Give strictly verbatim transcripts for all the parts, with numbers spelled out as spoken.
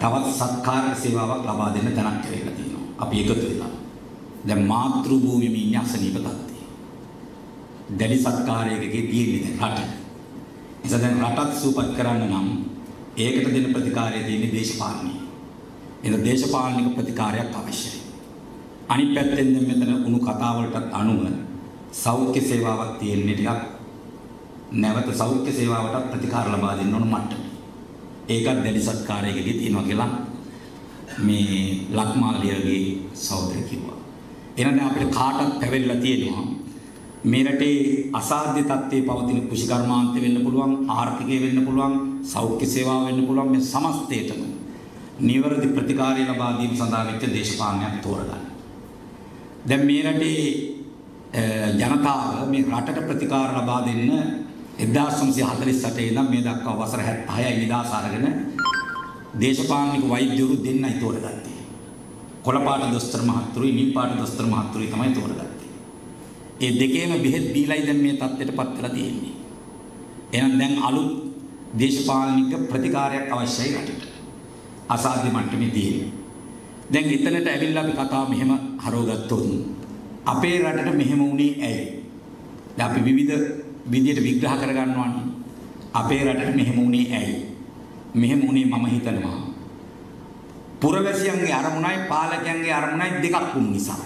තවත් සත්කාරක සේවාවක් ලබා දෙන්න තැනක් කියලා තියෙනවා. අපි එකතු වෙලා. දැන් මාතෘ භූමියේ ඉන්න අසනීප තත්ත්වය. දැඩි සත්කාරයකගේ තියෙන්නේ දැන් රට. එතන දැන් රටත් සූපත් කරන්න නම් ඒකට දෙන ප්‍රතිකාරය තියෙන්නේ දේශපාලනීය. එන දේශපාලනික ප්‍රතිකාරයක් අවශ්‍යයි. අනිත් පැත්තෙන් දැන් මෙතන උණු කතා වලට අනුව සෞඛ්‍ය සේවාවක් තියෙන්නේ ටිකක් නැවත සෞඛ්‍ය සේවාවට ප්‍රතිකාර ලබා දෙන්න ඕන මට්ටම. ඒකත් දැඩි සත්කාරයකදී තියෙනවා කියලා මේ ලක්මාලියගේ සහෝදර කිව්වා. එහෙනම් අපිට කාටත් පැවෙලා තියෙනවා මේ රටේ අසාධ්‍ය තත්ත්වයේ පවතින කුෂිකර්මාන්ත වෙන්න පුළුවන්, ආර්ථිකය වෙන්න පුළුවන්, සෞඛ්‍ය සේවාව වෙන්න පුළුවන් මේ සමස්තයටම නිවැරදි ප්‍රතිකාරය ලබා දීම සඳහා වෙච්ච දේශපාලනයක් තෝරගන්න. දැන් මේ රටේ ජනතාව මේ රටට ප්‍රතිකාර ලබා දෙන්න එක්දාස් නවසිය හතළිස් අටේ ඉඳන් මේ දක්වා වසර හැත්තෑ හයයි නිදාස අරගෙන දේශපාලනික වෛද්‍යවරු දෙන්නයි තෝරගත්තේ. කොළපාට දොස්තර මහත්තුරුයි නිල්පාට දොස්තර මහත්තුරුයි තමයි තෝරගත්තේ. ඒ දෙකේම බෙහෙත් බීලයි දැන් මේ තත්ත්වයට පත් වෙලා තියෙන්නේ. එහෙනම් දැන් අලුත් දේශපාලනික ප්‍රතිකාරයක් අවශ්‍යයි රටට. අසාධ්‍ය මට්ටමේ තියෙන්නේ. දැන් එතනට ඇවිල්ලා අපි කතාව මෙහෙම හරවගත්තොත් අපේ රටට මෙහෙම වුණේ ඇයි? දැන් අපි විවිධ විදියට විග්‍රහ කරගන්නවානේ. අපේ රටට මෙහෙම වුණේ ඇයි? මෙහෙම වුණේ මම හිතනවා පුරවැසියන්ගේ අරමුණයි පාලකයන්ගේ අරමුණයි දෙකක් වුණු නිසා.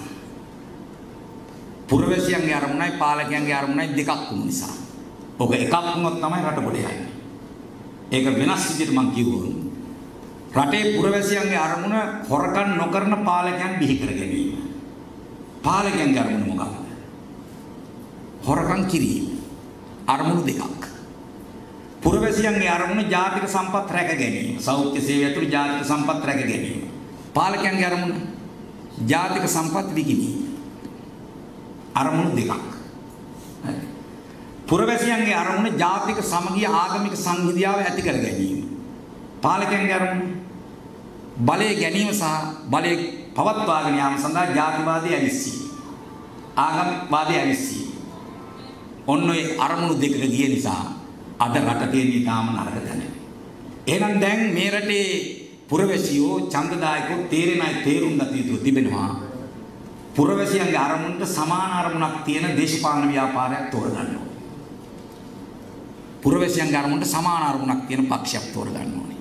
පුරවැසියන්ගේ අරමුණයි පාලකයන්ගේ අරමුණයි දෙකක් වුණු නිසා. ඔක එකක් වුණොත් තමයි රට ගොඩ යන්නේ. ඒක වෙනස් විදියට මම කිව්වොත් රටේ පුරවැසියන්ගේ අරමුණ හොරකම් නොකරන පාලකයන් බිහි කර ගැනීම. පාලකයන්ගේ අරමුණ මොකක්ද? හොරකම් කිරීම. අරමුණු දෙකක්. පුරවැසියන්ගේ අරමුණ ජාතික සම්පත් රැක ගැනීම. සෞඛ්‍ය සේවය ඇතුළු ජාතික සම්පත් රැක ගැනීම. පාලකයන්ගේ අරමුණ ජාතික සම්පත් විකිණීම. අරමුණු දෙකක්. පුරවැසියන්ගේ අරමුණ ජාතික සමගිය ආගමික සංහිඳියාව ඇති කර ගැනීම. පාලකයන්ගේ අරමුණ බලය ගැනීම සහ බලය පවත්වාගෙන යාම සඳහා ජාතිවාදී ඇවිස්සීම. ආගම්වාදී ඇවිස්සීම. ඔන්න ඔය අරමුණු දෙකක ගිය නිසා අද රට තියෙන ඊටාම නරක තැන. එහෙනම් දැන් මේ රටේ පුරවැසියෝ ඡන්දදායකෝ තේරෙන අය තේරුම් ගත යුතු තිබෙනවා. පුරවැසියන්ගේ අරමුණට සමාන අරමුණක් තියෙන දේශපාලන ව්‍යාපාරයක් තෝරගන්න ඕනේ. පුරවැසියන්ගේ අරමුණට සමාන අරමුණක් තියෙන පක්ෂයක් තෝරගන්න ඕනේ.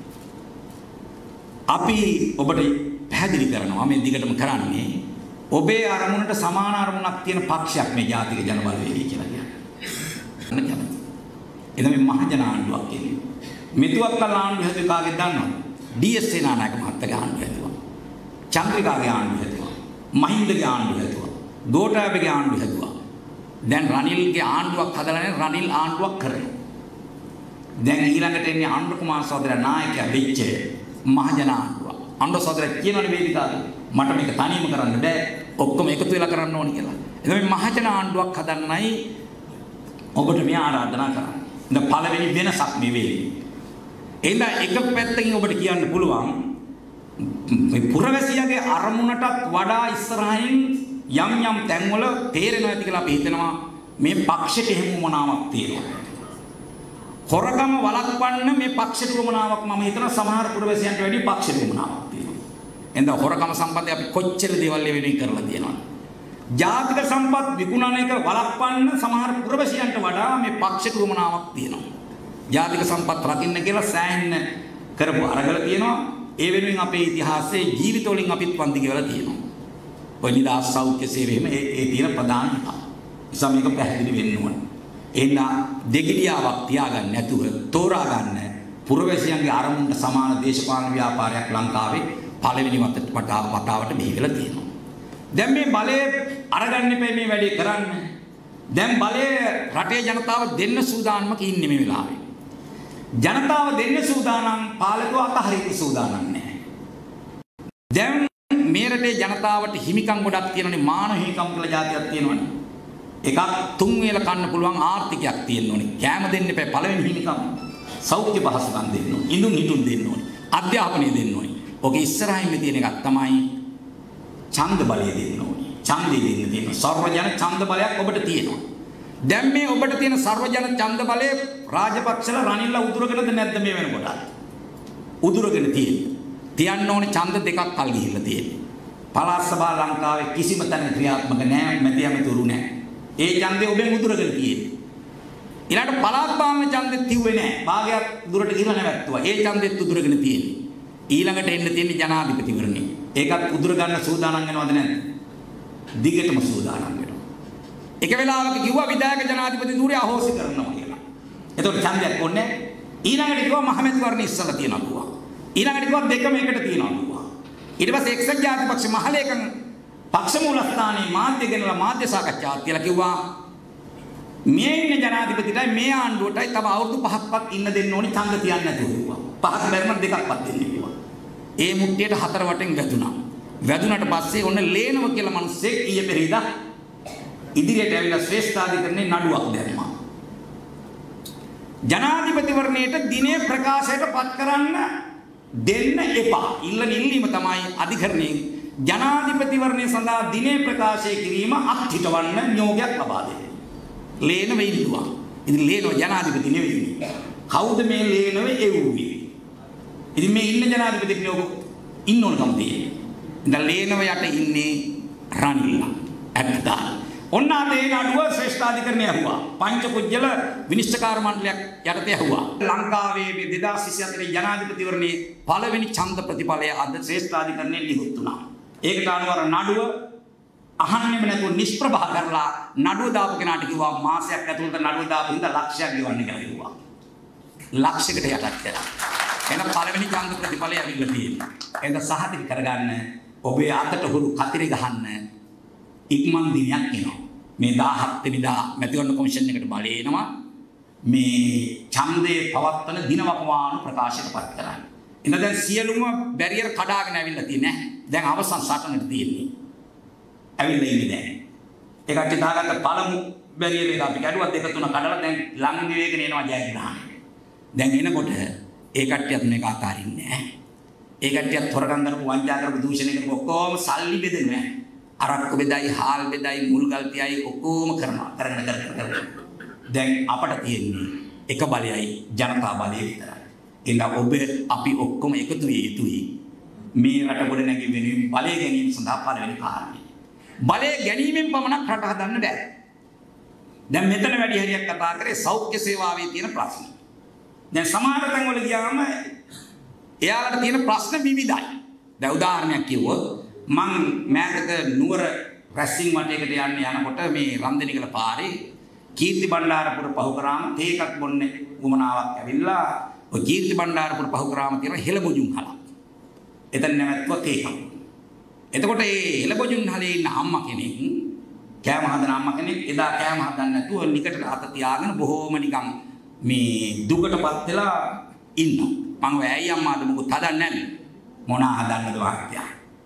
අපි ඔබට පැහැදිලි කරනවා මේ දිගටම කරන්නේ ඔබේ අරමුණට සමාන අරමුණක් තියෙන පක්ෂයක් මේ ජාතික ජන බලවේගය කියලා කියන්නේ. එතන මේ මහජන ආණ්ඩුවක් කියන්නේ. මෙතුවක් කල ආණ්ඩුව හැදුවේ කාගෙද දන්නවද? ඩී.එස්. සේනානායක මහත්තයාගේ ආණ්ඩුව හැදුවා. චන්ද්‍රිකාගේ ආණ්ඩුව හැදුවා. මහින්දගේ ආණ්ඩුව හැදුවා. ගෝඨාභයගේ ආණ්ඩුව හැදුවා. දැන් රනිල්ගේ ආණ්ඩුවක් හදලා නැහැ රනිල් ආණ්ඩුවක් කරනවා. දැන් ඊළඟට එන්නේ අනුර කුමාර සහෝදරයා නායකයා වෙච්ච මහජන ආණ්ඩුව. අනුර සහෝදරයා කියනවනේ වේදිකාවේ මට මේක තනියම කරන්න බෑ ඔක්කොම එකතු වෙලා කරන්න ඕනේ කියලා. එතන මේ මහජන ආණ්ඩුවක් හදන්නයි ඔබට මේ ආරාධනා කරන්නේ. දැන් පළවෙනි වෙනසක් මේ වෙන්නේ. එහෙනම් එක පැත්තකින් ඔබට කියන්න පුළුවන් මේ පුරවැසියාගේ අරමුණටත් වඩා ඉස්සරහින් යම් යම් තැන්වල තේරෙනවා ඇති කියලා අපි හිතනවා මේ පක්ෂයට එහෙම මොනාවක් තියෙනවා. හොරකම වළක්වන්න මේ පක්ෂයට මොනාවක් මම හිතනවා සමහර පුරවැසියන්ට වැඩි පක්ෂයට මොනාවක් තියෙනවා. එහෙනම් හොරකම සම්බන්ධයෙන් අපි කොච්චර දේවල් වෙනින් කරලා තියෙනවද? ජාතික සම්පත් විකුණන එක වළක්වන්න සමහර පුරවැසියන්ට වඩා මේ පක්ෂයට මොනාවක් තියෙනවා. ජාතික සම්පත් රකින්න කියලා සෑහෙන කරපු අරගල තියෙනවා. ඒ වෙනුවෙන් අපේ ඉතිහාසයේ ජීවිත වලින් අපිත් පන්ති ගෙවලා තියෙනවා. ඔය නිදහස් සෞඛ්‍ය සේවයේම ඒ ඒ තියෙන ප්‍රධාන එක. නිසා මේක පැහැදිලි වෙන්න ඕනේ. එහෙනම් දෙගිඩියාවක් තියාගන්න නැතුව තෝරා ගන්න පුරවැසියන්ගේ අරමුණට සමාන දේශපාලන ව්‍යාපාරයක් ලංකාවේ පළවෙනි වතාවට බිහි වෙලා තියෙනවා. දැන් මේ බලය අරගන්න එපා මේ වැඩේ කරන්න. දැන් බලය රටේ ජනතාව දෙන්න සූදානම්ක ඉන්නේ මේ වෙලාවේ. ජනතාව දෙන්න සූදානම් පාලකව අතහරින්න සූදානම් නැහැ. දැන් මේ රටේ ජනතාවට හිමිකම් ගොඩක් තියෙනනේ මානව හිමිකම් කියලා જાතියක් තියෙනවනේ. එකක් තුන් වේල කන්න පුළුවන් ආර්ථිකයක් තියෙන්න ඕනේ. කෑම දෙන්න එපා පළවෙනි හිමිකම්. සෞඛ්‍ය පහසුකම් දෙන්න ඕනේ. ඉඳුන් හිටුන් දෙන්න ඕනේ. අධ්‍යාපනය දෙන්න ඕනේ. ඔකේ ඉස්සරහින් තියෙන එකක් තමයි ඡන්ද බලය දෙන්න ඕනේ. ඡන්දෙ දෙන්න තියෙනවා. සර්වජන ඡන්ද බලයක් ඔබට තියෙනවා. දැන් මේ ඔබට තියෙන සර්වජන ඡන්ද බලය රාජපක්ෂලා රනිල්ලා උදුරගෙනද නැද්ද මේ වෙනකොට? උදුරගෙන තියෙන්නේ. තියන්න ඕනේ ඡන්ද දෙකක් කල් ගිහිල්ලා තියෙන්නේ. පළාත් සභා ලංකාවේ කිසිම තැනක ක්‍රියාත්මක නැහැ, මැති ඇමතිවරු නැහැ. ඒ ඡන්දේ ඔබෙන් උදුරගෙන තියෙන්නේ. ඊළඟට පළාත් භාවන ඡන්දෙත් තිව්වේ නැහැ. භාගයක් දුරට ගිහිල්ලා නැවැත්තුවා. ඒ ඡන්දෙත් උදුරගෙන තියෙන්නේ. ඊළඟට එන්න තියෙන්නේ ජනාධිපතිවරණේ. ඒකත් උදුර ගන්න සූදානම් වෙනවද නැද්ද? දිගටම සූදානම් වෙනවා. එක වෙලාවක කිව්වා විධායක ජනාධිපති ධූරය අහෝසි කරනවා කියලා. එතකොට ඡන්දයක් ඕනේ. ඊළඟට කිව්වා මහමැතිවරණ ඉස්සලා තියනවා කිව්වා. ඊළඟට කිව්වා දෙකම එකට තියනවා කිව්වා. ඊට පස්සේ එක්සත් ජාතික පක්ෂ මහලේකම් පක්ෂ මූලස්ථානයේ මාධ්‍ය ගෙනලා මාධ්‍ය සාකච්ඡාවක් කියලා කිව්වා. මේ ඉන්න ජනාධිපතිටයි මේ ආණ්ඩුවටයි තව අවුරුදු පහක්වත් ඉන්න දෙන්න ඕනි ඡන්ද තියන්න නැතුව කිව්වා. පහක් බැරිම දෙකක්වත් දෙන්න කිව්වා. ඒ මුට්ටියට හතර වටෙන් වැදුනා. වැදුනට පස්සේ ඔන්න ලේනව කියලා මිනිස්සෙක් ඊයේ පෙරේදා ඉදිරියට ඇවිල්ලා ශ්‍රේෂ්ඨාධිකරණේ නඩුවක් දැම්මා. ජනාධිපතිවරණයට දිනේ ප්‍රකාශයට පත් කරන්න දෙන්න එපා. ඉල්ලන ඉල්ලීම තමයි අධිකරණයෙන් ජනාධිපතිවරණය සඳහා දිනේ ප්‍රකාශය කිරීම අත්හිටවන්න නියෝගයක් ලබා දෙන්න. ලේනව ඉල්ලුවා. ඉතින් ලේනව ජනාධිපති නෙවෙයි. කවුද මේ ලේනව එව්වේ? ඉතින් මේ ඉන්න ජනාධිපතිට නියෝග ඉන්න ඕනකම තියෙන්නේ. දැන් ලේනව යට ඉන්නේ රනිල්ල. ඇත්තා. ඔන්න අදේ නඩුව ශ්‍රේෂ්ඨාධිකරණය ඇහුවා. පංචකුජ්ජල විනිශ්චයකාර මණ්ඩලයක් යටතේ ඇහුවා. ලංකාවේ මේ දෙදාස් විසි හතරේ ජනාධිපතිවරණයේ පළවෙනි ඡන්ද ප්‍රතිඵලය අද ශ්‍රේෂ්ඨාධිකරණයෙන් නිකුත් වුණා. ඒකට අනුව නඩුව අහන්නෙම නැතුව නිෂ්ප්‍රභා කරලා නඩුව දාපු කෙනාට කිව්වා මාසයක් ඇතුළත නඩුව දාපු හින්දා ලක්ෂයක් ගෙවන්න කියලා කිව්වා. ලක්ෂයකට යටත් කළා. එහෙනම් පළවෙනි ඡන්ද ප්‍රතිඵලය ඇවිල්ලා තියෙනවා. ඒක සහතික කරගන්න ඔබේ අතට හුරු කතිරි ගහන්න ඉක්මන් දිනයක් එනවා. මේ දාහත් වෙනිදා මැතිවරණ කොමිෂන් එකට බලය එනවා. මේ ඡන්දේ පවත්වන දිනවකවානු ප්‍රකාශයට පත් කරන්න. එන දැන් සියලුම බැරියර් කඩාගෙන ඇවිල්ලා තියෙන්නේ. දැන් අවසන් සටනට තියෙන්නේ. ඇවිල්ලා ඉන්නේ දැන්. ඒකට දාගත්ත පළමු බැරියර් එක අපි කැඩුවා දෙක තුන කඩලා දැන් ළඟ වේගෙන එනවා ජයග්‍රහණය. දැන් එනකොට ඒ කට්ටියත් මේක අතාරින්නේ නැහැ. ඒ කට්ටියත් හොරගම් කරපු වංචා කරපු දූෂණය කරපු ඔක්කොම සල්ලි බෙදෙන්නේ නැහැ. අරක්කු බෙදයි, හාල් බෙදයි, මුල් ගල් තියයි ඔක්කොම කරනවා. කරගෙන කරගෙන කරගෙන. දැන් අපට තියෙන්නේ එක බලයයි ජනතා බලය විතරයි. එන්න ඔබ අපි ඔක්කොම එකතු විය යුතුයි. මේ රට ගොඩ නැගී වෙනුවෙන් බලය ගැනීම සඳහා පළවෙනි කාරණේ. බලය ගැනීමෙන් පමණක් රට හදන්න බෑ. දැන් මෙතන වැඩි හරියක් කතා කරේ සෞඛ්‍ය සේවාවේ තියෙන ප්‍රශ්න. දැන් සමහර තැන්වල ගියාම එයාලට තියෙන ප්‍රශ්න විවිධයි. දැන් උදාහරණයක් කිව්වොත් මං මෑතක නුවර රැස්සිං වටේකට යන්න යනකොට මේ රන්දනිකල පාරේ කීර්ති බණ්ඩාරපුර පහු කරාම තේකක් බොන්නේ උමනාවක් ඇවිල්ලා ඔය කීර්ති බණ්ඩාරපුර පහු කරාම තියෙන හෙළබොජුන් හලක්. එතන නැවැත්තුවා තේකක්. එතකොට ඒ හෙළබොජුන් හලේ ඉන්න අම්මා කෙනෙක් කෑම හදන අම්මා කෙනෙක් එදා කෑම හදන්න නැතුව නිකට අත තියාගෙන බොහෝම නිකන් මේ දුකටපත් වෙලා ඉන්නවා. මම ඔය ඇයි අම්මාද මොකද හදන්නේ නැන්නේ? මොනා හදන්නද වාක්‍යය?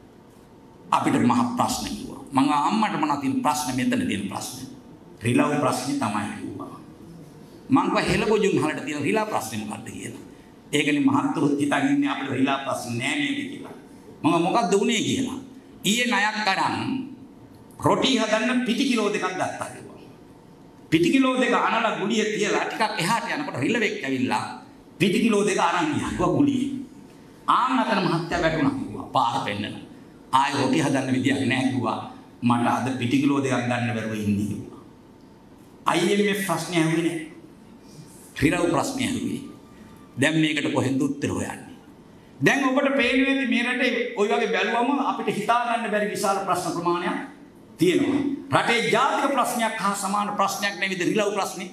අපිට මහ ප්‍රශ්න කිව්වා. මම අම්මට මොනවා තියෙන ප්‍රශ්න මෙතන තියෙන ප්‍රශ්න. රිලව් ප්‍රශ්නේ තමයි කිව්වා. මම කිව්වා හෙළබොජුන් හලට තියෙන රිලා ප්‍රශ්නේ මොකද්ද කියලා. ඒකනේ මහත්තුරු හිතන් ඉන්නේ අපිට රිලා ප්‍රශ්න නෑ නේද කියලා. මම මොකද්ද උනේ කියලා. ඊයේ ණයක් අරන් රොටි හදන්න පිටි කිලෝ දෙකක් ගත්තා කිව්වා. පිටි කිලෝ දෙක අනලා ගුලිය තියලා ටිකක් එහාට යනකොට රිලවෙක් ඇවිල්ලා පිටි කිලෝ දෙක අරන් ගියා ගුලිය. ආන් අතර මහත්තයා වැටුණා කිව්වා පාර පෙන්නන. ආයෙ රොටි හදන්න විදියක් නැහැ කිව්වා. මට අද පිටි කිලෝ දෙකක් ගන්න බැරුව ඉන්නේ කිව්වා. අයියේ මේ ප්‍රශ්නේ ඇහුවේ නෑ. රිලව් ප්‍රශ්නේ ඇහුවේ. දැන් මේකට කොහෙන්ද උත්තර හොයන්නේ? දැන් ඔබට පේන්නේ මේ රටේ ওই වගේ බැලුවම අපිට හිතා ගන්න බැරි විශාල ප්‍රශ්න ප්‍රමාණයක් තියෙනවා. රටේ ජාතික ප්‍රශ්නයක් හා සමාන ප්‍රශ්නයක් නෙවෙයි රිලව් ප්‍රශ්නේ.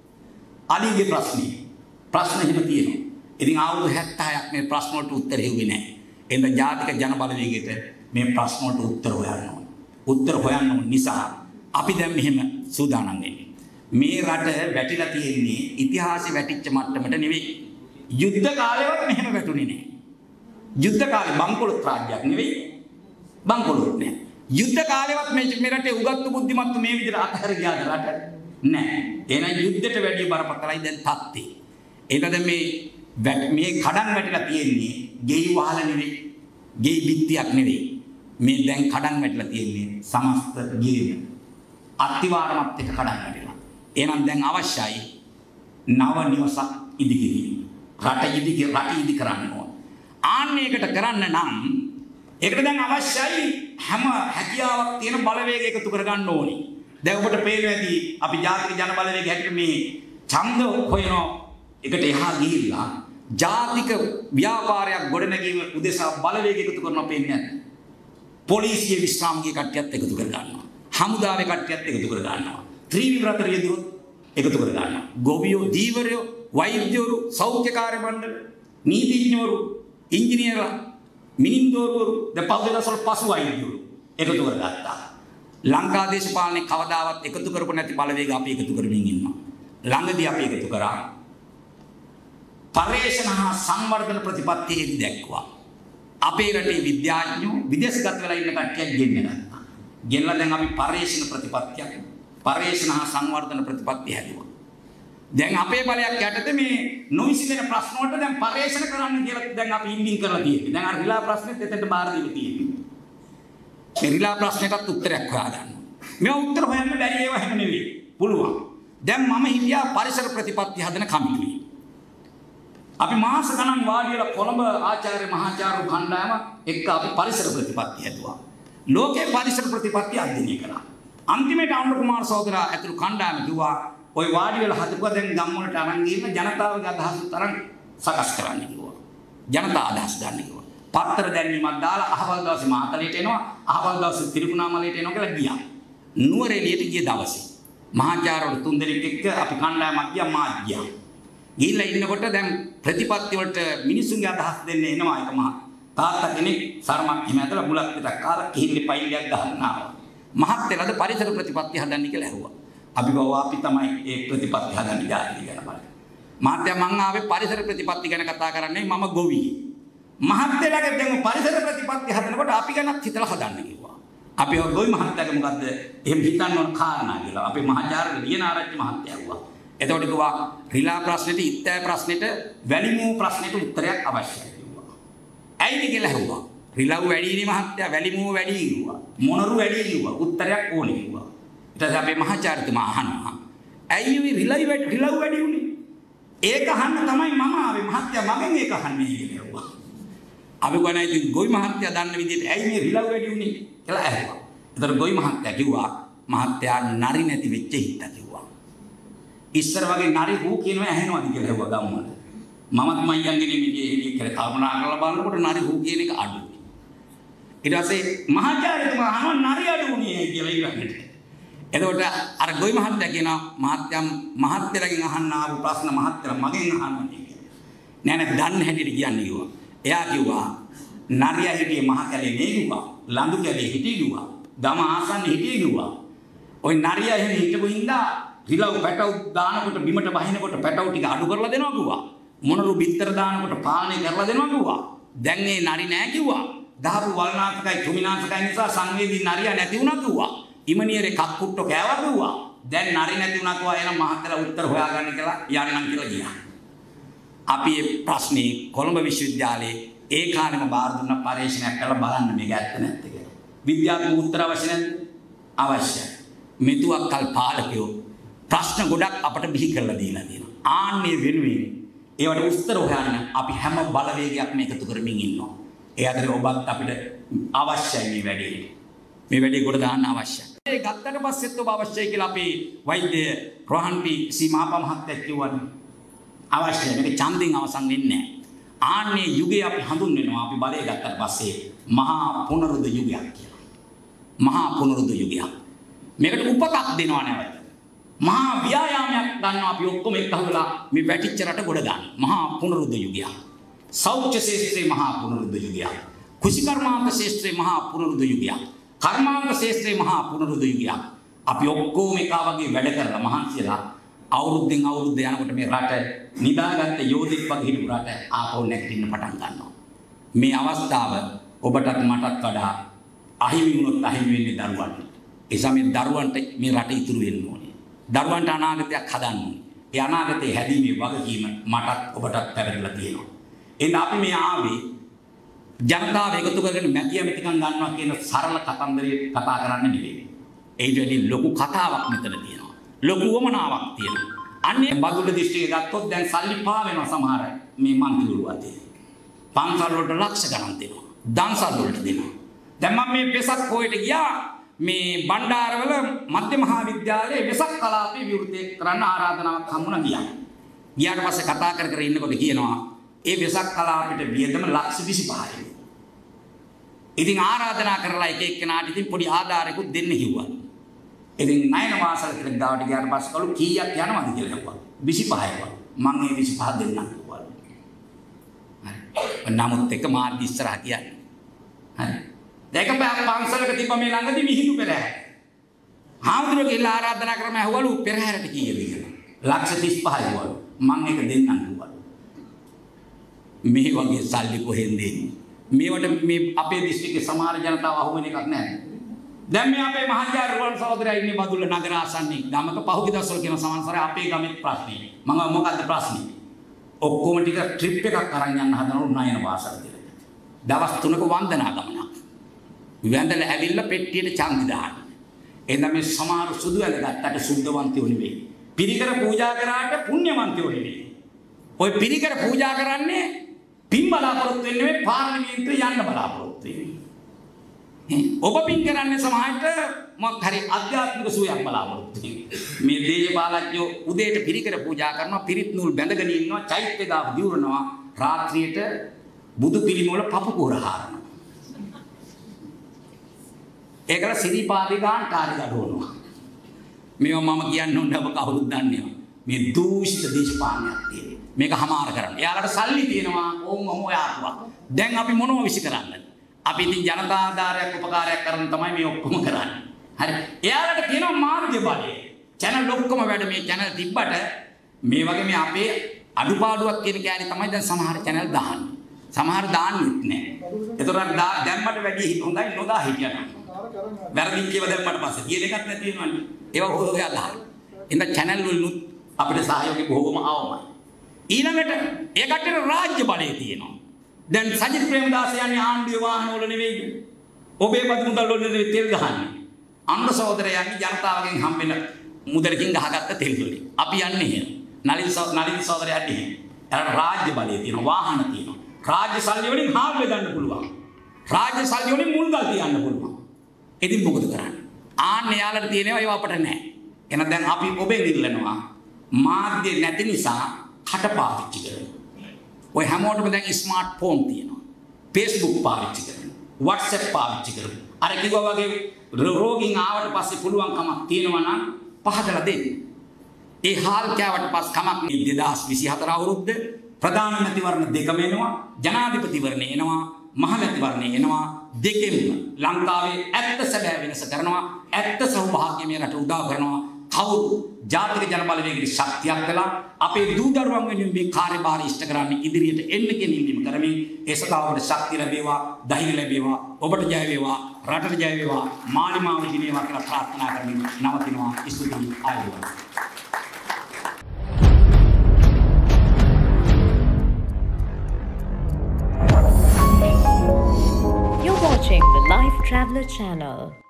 අලිගේ ප්‍රශ්නේ. ප්‍රශ්න එහෙම තියෙනවා. ඉතින් අවුරුදු හැත්තෑවක් මේ ප්‍රශ්න වලට උත්තර හෙව්වේ නැහැ. එහෙනම් ජාතික ජන බලවේගයට මේ ප්‍රශ්න වලට උත්තර හොයන්න ඕන. උත්තර හොයන්න ඕන නිසා අපි දැන් මෙහෙම සූදානම් වෙන්නේ. මේ රට වැටිලා තියෙන්නේ ඉතිහාසෙ වැටිච්ච මට්ටමට නෙවෙයි. යුද්ධ කාලේවත් මෙහෙම වැටුනේ නැහැ. යුද්ධ කාලේ බංකොලොත් රාජ්‍යයක් නෙවෙයි. බංකොලොත් නෑ. යුද්ධ කාලේවත් මේ මේ රටේ උගත්තු බුද්ධිමත්තු මේ විදිහට අතහැර ගියාද රට? නෑ. එහෙනම් යුද්ධයට වැඩි බරපතලයි දැන් තත්ත්වේ. එහෙනම් දැන් මේ මේ කඩන් වැටිලා තියෙන්නේ ගෙයි වහල නෙවෙයි. ගෙයි බිත්තියක් නෙවෙයි. මේ දැන් කඩන් වැටිලා තියෙන්නේ සමස්ත ගේම. අත්තිවාරමත් එක්ක කඩන් වැටිලා. එහෙනම් දැන් අවශ්‍යයි නව නිවසක් ඉදිකිරීම. රට ඉදි රට ඉදි කරන්න ඕන. ආන්නයකට කරන්න නම් ඒකට දැන් අවශ්‍යයි හැම හැකියාවක් තියෙන බලවේග එකතු කරගන්න ඕනේ. දැන් ඔබට පේනවා ඇති අපි ජාතික ජන බලවේගය හැටියට මේ ඡන්ද හොයන එකට එහා ගිහිල්ලා ජාතික ව්‍යාපාරයක් ගොඩනැගීම උදෙසා බලවේග එකතු කරනවා පේන්නේ නැහැ. පොලිසිය විශ්‍රාමික කට්ටියත් එකතු කර ගන්නවා. හමුදාවේ කට්ටියත් එකතු කර ගන්නවා. ත්‍රිවිධ රියදුරුත් එකතු කර ගන්නවා. ගොවියෝ, දීවරයෝ, වෛද්‍යවරු, සෞඛ්‍ය කාර්ය මණ්ඩල, නීතිඥවරු, ඉංජිනේරලා, මිනින්දෝරුවරු, දෙපෞද්ගලික පසු වෛද්‍යවරු එකතු කරගත්තා. ලංකා දේශපාලනේ කවදාවත් එකතු කරපො නැති බලවේග අපි එකතු කරමින් ඉන්නවා. ළඟදී අපි එකතු කරා පර්යේෂණ හා සංවර්ධන ප්‍රතිපත්තියේදී දැක්වුවා. අපේ රටේ විද්‍යාඥයෝ විදේශගත වෙලා ඉන්න කට්ටියක් ගෙන්න ගත්තා. ගෙන්නලා දැන් අපි පර්යේෂණ ප්‍රතිපත්තියක්, පර්යේෂණ හා සංවර්ධන ප්‍රතිපත්තිය හැදුවා. දැන් අපේ බලයක් යටතේ මේ නොවිසඳෙන ප්‍රශ්න වලට දැන් පර්යේෂණ කරන්න කියලා දැන් අපි ඉන්දින් කරලා තියෙන්නේ. දැන් අර රිලා ප්‍රශ්නෙත් එතෙන්ට බාර දීලා තියෙන්නේ. ඒ රිලා ප්‍රශ්නෙටත් උත්තරයක් හොයාගන්න. මේවා උත්තර හොයන්න බැරි ඒවා හැම නෙවෙයි. පුළුවන්. දැන් මම හිටියා පරිසර ප්‍රතිපත්ති හදන කමිටුවේ. අපි මාස ගණන් වාඩි වෙලා කොළඹ ආචාර්ය මහාචාර්ය කණ්ඩායම එක්ක අපි පරිසර ප්‍රතිපත්ති හැදුවා. ලෝකේ පරිසර ප්‍රතිපත්ති අධ්‍යයනය කළා. අන්තිමට අනුර කුමාර සහෝදරා ඇතුළු කණ්ඩායම කිව්වා ඔය වාඩි වෙලා හදපුවා දැන් ගම් වලට අරන් ගිහින් ජනතාවගේ අදහස් තරම් සකස් කරන්න කිව්වා. ජනතා අදහස් ගන්න කිව්වා. පත්තර දැන්වීමක් දාලා අහවල් දවසේ මාතලේට එනවා, අහවල් දවසේ තිරිකුණාමලේට එනවා කියලා ගියා. නුවරඑළියට ගිය දවසේ මහාචාර්යවරු තුන් දෙනෙක් එක්ක අපි කණ්ඩායමක් ගියා මාත් ගියා. ගිහිල්ලා ඉන්නකොට දැන් ප්‍රතිපත්ති වලට මිනිසුන්ගේ අදහස් දෙන්න එනවා එක මහා තාත්තා කෙනෙක් සරමක් එහෙම ඇතලා බුලත් පිටක් කාලා කිහිල්ලේ පයිල්ලයක් ගහන්න ආවා. මහත් වෙලාද පරිසර ප්‍රතිපත්ති හදන්න කියලා ඇහුවා. අපි ගාව අපි තමයි ඒ ප්‍රතිපත්ති හදන්න ජාතිය ගැන බලන්න. මහත්තයා මං ආවේ පරිසර ප්‍රතිපත්ති ගැන කතා කරන්නේ මම ගොවියෙක්. මහත් වෙලාගේ දැන් පරිසර ප්‍රතිපත්ති හදනකොට අපි ගැනත් හිතලා හදන්න කිව්වා. අපි ගොවි මහත්තයාගේ මොකද්ද එහෙම හිතන්න ඕන කාරණා කියලා. අපේ මහාචාර්ය ලියනාරච්චි මහත්තයා ඇහුවා. එතකොට කිව්වා රිලා ප්‍රශ්නෙට ඉත්තෑ ප්‍රශ්නෙට වැලිමූ ප්‍රශ්නෙට උත්තරයක් අවශ්‍යයි කිව්වා. ඇයිද කියලා ඇහුවා. රිලව් වැඩිනේ මහත්තයා වැලිමූ වැඩි කිව්වා. මොනරු වැඩි කිව්වා. උත්තරයක් ඕනේ කිව්වා. ඊට පස්සේ අපේ මහාචාර්යතුමා අහනවා. ඇයි මේ රිලව් වැඩි රිලව් වැඩි උනේ? ඒක අහන්න තමයි මම ආවේ මහත්තයා මගෙන් ඒක අහන්නේ කියලා ඇහුවා. අපි ගණන් ඉතින් ගොවි මහත්තයා දන්න විදිහට ඇයි මේ රිලව් වැඩි උනේ කියලා ඇහුවා. ඒතර ගොවි මහත්තයා කිව්වා මහත්තයා නරි නැති වෙච්ච හිත කිව්වා. ඉස්සර වගේ නරි හූ කියනවා ඇහෙනවද කියලා ඇහුවා ගම්වල. මමත් මයියන්ගේ නෙමෙයි එළිය කියලා කල්පනා කරලා බලනකොට නරි හූ කියන එක අඩුයි. ඊට පස්සේ මහාචාර්යතුමා අහනවා නරි අඩුුනේ කියලා ඊළඟට. එතකොට අර ගොවි මහත්තයා කියනවා මහත්තයා මහත්තයලගෙන් අහන්න ආපු ප්‍රශ්න මහත්තයලා මගෙන් අහන්නේ කියලා. නෑ නෑ දන්න හැටියට කියන්නේ කිව්වා. එයා කිව්වා නරියා හිටියේ මහ කැලේ නේ කිව්වා. ලඳු කැලේ හිටියේ කිව්වා. ගම ආසන්නේ හිටියේ කිව්වා. ওই නරියා එහෙම හිටපු හින්දා රිලව් පැටව් දානකොට බිමට වහිනකොට පැටව් ටික අඩු කරලා දෙනවා කිව්වා. මොනරු බිත්තර දානකොට පාලනය කරලා දෙනවා කිව්වා. දැන් මේ නරි නෑ කිව්වා. දහපු වල්නාශකයි කුමිනාශකයි නිසා සංවේදී නරියා නැති වුණා කිව්වා. ඉමනියරේ කක්කුට්ටෝ කෑවා කිව්වා. දැන් නරි නැති වුණා කිව්වා. එහෙනම් මහත්තයලා උත්තර හොයාගන්න කියලා යන්නම් කියලා ගියා. අපි මේ ප්‍රශ්නේ කොළඹ විශ්වවිද්‍යාලයේ ඒ කාලෙම බාර දුන්න පරීක්ෂණයක් කරලා බලන්න මේක ඇත්ත නැත්ද කියලා. විද්‍යාත්මක උත්තර අවශ්‍ය නැද්ද? අවශ්‍යයි. මෙතුවක් කල් පාලකයෝ ප්‍රශ්න ගොඩක් අපට බිහි කරලා දීලා තියෙනවා. ආන්නේ වෙනුවෙන් ඒවට උත්තර හොයන්න අපි හැම බලවේගයක්ම එකතු කරමින් ඉන්නවා. ඒ අතරේ ඔබත් අපිට අවශ්‍යයි මේ වැඩේ. මේ වැඩේ කොට දාන්න අවශ්‍යයි. ඒ ගත්තට පස්සෙත් ඔබ අවශ්‍යයි කියලා අපි වෛද්‍ය රෝහන් පී සීමාපා මහත්තයා කිව්වනේ. අවශ්‍යයි. මේක ඡන්දෙන් අවසන් වෙන්නේ නැහැ. ආන්නේ යුගය අපි හඳුන්වනවා අපි බලය ගත්තට පස්සේ මහා පුනරුද්ධ යුගයක් කියලා. මහා පුනරුද්ධ යුගයක්. මේකට උපකක් දෙනවා නැවත. මහා ව්‍යායාමයක් ගන්නවා අපි ඔක්කොම එක්කහුලා මේ වැටිච්ච රට ගොඩ ගන්න. මහා පුනරුද්ධ යුගයක්. සෞඛ්‍ය ශාස්ත්‍රයේ මහා පුනරුද්ධ යුගයක්. කුෂිකර්මාන්ත ශාස්ත්‍රයේ මහා පුනරුද්ධ යුගයක්. කර්මාන්ත ශාස්ත්‍රයේ මහා පුනරුද්ධ යුගයක්. අපි ඔක්කොම එකා වගේ වැඩ කරලා මහන්සියලා අවුරුද්දෙන් අවුරුද්ද යනකොට මේ රට නිදාගත්ත යෝධෙක් වගේ හිටපු රට ආපහු නැගිටින්න පටන් ගන්නවා. මේ අවස්ථාව ඔබටත් මටත් වඩා අහිමි වුණොත් අහිමි වෙන්නේ දරුවන්ට. ඒ සමේ දරුවන්ට මේ රට ඉතුරු වෙන්න ඕනේ. දරුවන්ට අනාගතයක් හදන්න ඕනේ. ඒ අනාගතේ හැදීමේ වගකීම මටත් ඔබටත් පැවරලා තියෙනවා. එහෙනම් අපි මේ ආවේ ජනතාව එකතු කරගෙන මැතිය මෙතිකම් ගන්නවා කියන සරල කතන්දරේ කතා කරන්න නෙවෙයි. ඒට වැඩි ලොකු කතාවක් මෙතන තියෙනවා. ලොකු වමනාවක් තියෙනවා. අන්නේ බදුල්ල දිස්ත්‍රික්කය ගත්තොත් දැන් සල්ලි පා වෙනවා සමහර මේ මන්ත්‍රීවරු අතේ. පන්සල් වලට ලක්ෂ ගණන් දෙනවා. දන්සල් වලට දෙනවා. දැන් මම මේ වෙසක් පොයට ගියා මේ බණ්ඩාරවල මධ්‍ය මහා විද්‍යාලයේ වෙසක් කලාපේ විවෘත කරන්න ආරාධනාවක් හම්බුණා ගියා. ගියාට පස්සේ කතා කර කර ඉන්නකොට කියනවා ඒ වෙසක් කලාපෙට වියදම ලක්ෂ විසිපහයි. ඉතින් ආරාධනා කරලා එක එක්කෙනාට ඉතින් පොඩි ආධාරයකුත් දෙන්න කිව්වා. ඉතින් නයන වාසල කියලා දාවට ගියාට පස්සේ කළු කීයක් යනවද කියලා ඇහුවා. විසිපහයි වල. මම ඒ විසිපහ දෙන්නම් කිව්වා. හරි. නමුත් එක මාර්ග ඉස්සරහ කියන්නේ. හරි. දැන් පන්සලක තිබ්බ මේ ළඟදී විහිළු පෙරහැර. හාමුදුරුවෝ කියලා ආරාධනා කරම ඇහුවලු පෙරහැරට කීයද කියලා. ලක්ෂ තිස් පහයි වල. මම ඒක දෙන්නම් කිව්වා. මේ වගේ සල්ලි කොහෙන්ද එන්නේ? මේවට මේ අපේ දිස්ත්‍රික්කේ සමහර ජනතාව අහුවෙන එකක් නැහැ. දැන් මේ අපේ මහජාර රුවන් සහෝදරයා ඉන්නේ බදුල්ල නගර ආසන්නයේ ගමක පහුගිය දවස්වල කියන සමන්සරේ අපේ ගමේ ප්‍රශ්නේ. මම මොකද්ද ප්‍රශ්නේ? ඔක්කොම ටික ට්‍රිප් එකක් අරන් යන්න හදනවලු නයන වාසල් කියලා. දවස් තුනක වන්දනා ගමනක්. වැඳලා ඇවිල්ලා පෙට්ටියට ඡන්දි දාන්න. එහෙනම් මේ සමහර සුදු ඇඳ ගත්තට සුද්ධවන්තයෝ නෙවෙයි. පිරිකර පූජා කරාට පුණ්‍යවන්තයෝ නෙවෙයි. ඔය පිරිකර පූජා කරන්නේ පින් බලාපොරොත්තු වෙන්නේ නෙවෙයි පාර්ලිමේන්තුවේ යන්න බලාපොරොත්තු වෙන්නේ. ඔබ පින් කරන්නේ සමාජයට මොකක් හරි අධ්‍යාත්මික සුවයක් බලාපොරොත්තු වෙන්නේ. මේ දේශපාලඥයෝ උදේට පිරිකර පූජා කරනවා, පිරිත් නූල් බැඳගෙන ඉන්නවා, චෛත්‍ය දාප දිවුරනවා, රාත්‍රියට බුදු පිළිම වල පපු කෝර හාරනවා. ඒකල සිරිපාදිකාන් කාර්ය ගඩවනවා. මේව මම කියන්න ඕනේ ඔබ කවුරුත් දන්නේ. මේ දූෂිත දේශපාලනයක් තියෙනවා. මේක හමාර කරන්න. එයාලට සල්ලි තියෙනවා ඕම් ඔම ඔයාතුවා. දැන් අපි මොනව විසි කරන්නද? අපි ඉතින් ජනතා ආධාරයක් උපකාරයක් කරන් තමයි මේ ඔක්කොම කරන්නේ. හරි. එයාලට තියෙනවා මාධ්‍ය බලය. channel ඔක්කොම වැඩ මේ channel තිබ්බට මේ වගේ මේ අපේ අඩුපාඩුවක් කියන කෑලි තමයි දැන් සමහර channel දාන්නේ. සමහර දාන්නෙත් නැහැ. ඒතරම් දැම්මට වැඩි හොඳයි නොදා හිටියනම්. වැරදි කියලා දැම්මට පස්සේ කියන එකක් නැති වෙනවනේ. ඒවා හොයා දාන්න. ඉතින් channel වලුත් අපිට සහයෝගය බොහොම ආවමයි. ඊළඟට ඒ කට්ටියට රාජ්‍ය බලය තියෙනවා. දැන් සජිත් ප්‍රේමදාස යන්නේ ආණ්ඩුවේ වාහන වල නෙවෙයි. ඔබේ බදු මුදල් වල නෙවෙයි තෙල් ගහන්නේ. අන්න සහෝදරයා යන්නේ ජනතාවගෙන් හම්බෙන මුදලකින් ගහගත්ත තෙල් වලින්. අපි යන්නේ එහෙම. නලින් නලින් සහෝදරයා යන්නේ එහෙම. ඒකට රාජ්‍ය බලය තියෙනවා, වාහන තියෙනවා. රාජ්‍ය සල්ලි වලින් හාල් බෙදන්න පුළුවන්. රාජ්‍ය සල්ලි වලින් මුල්ගල් තියන්න පුළුවන්. ඉතින් මොකද කරන්නේ? ආන්න යාලට තියෙනවා ඒව අපට නැහැ. එහෙනම් දැන් අපි ඔබෙන් ඉල්ලනවා මාධ්‍ය නැති නිසා කට පාවිච්චි කරනවා. ඔය හැමෝටම දැන් ස්මාර්ට් ෆෝන් තියෙනවා. Facebook පාවිච්චි කරනවා. WhatsApp පාවිච්චි කරනවා. අර කිව්වා වගේ රෝගීන් ආවට පස්සේ පුළුවන් කමක් තියෙනවා නම් පහදලා දෙන්න. ඒ හාල් කෑවට පස්සේ කමක් නේ දෙදාස් විසිහතර අවුරුද්ද ප්‍රධාන මැතිවරණ දෙකම එනවා. ජනාධිපතිවරණේ එනවා. මහමැතිවරණේ එනවා. දෙකෙන්ම ලංකාවේ ඇත්ත සැබෑ වෙනස කරනවා. ඇත්ත සෞභාග්‍ය මේ රට උදා කරනවා. කවුරු ජාතික ජනබලවේගයේ ශක්තියක් කළා අපේ දූ දරුවන් වෙනුවෙන් මේ කාර්යභාරය ඉෂ්ට කරන්න ඉදිරියට එන්න කියන ඉල්ලීම කරමින් ඒ සතාවට ශක්තිය ලැබේවා, ධෛර්ය ලැබේවා, ඔබට ජය වේවා, රටට ජය වේවා, මාලිමාව දිනේවා කියලා ප්‍රාර්ථනා කරමින් නවතිනවා. ස්තුතියි ආයුබෝවන්. You're watching the Life Traveller channel.